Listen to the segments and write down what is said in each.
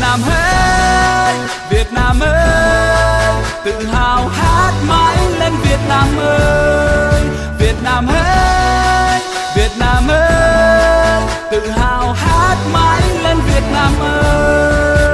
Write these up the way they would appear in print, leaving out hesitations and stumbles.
Nam ơi, Việt Nam ơi, tự hào hát mãi lên Việt Nam ơi, Việt Nam ơi, Việt Nam ơi, tự hào hát mãi lên Việt Nam ơi.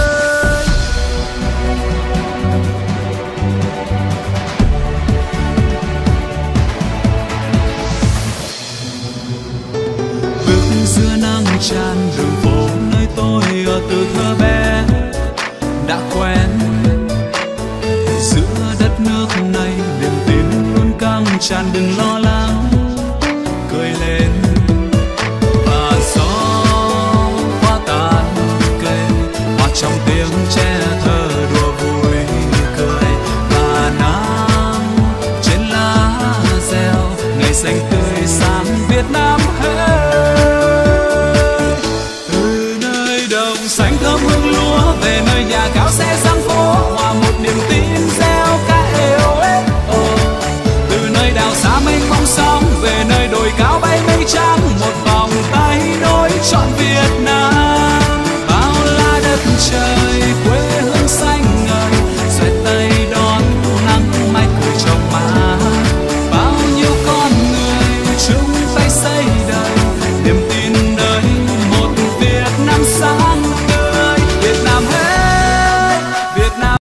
Bước giữa nắng tràn đường phố nơi tôi ở từ thơ bé đã quen, giữa đất nước này niềm tin luôn căng tràn, đừng lo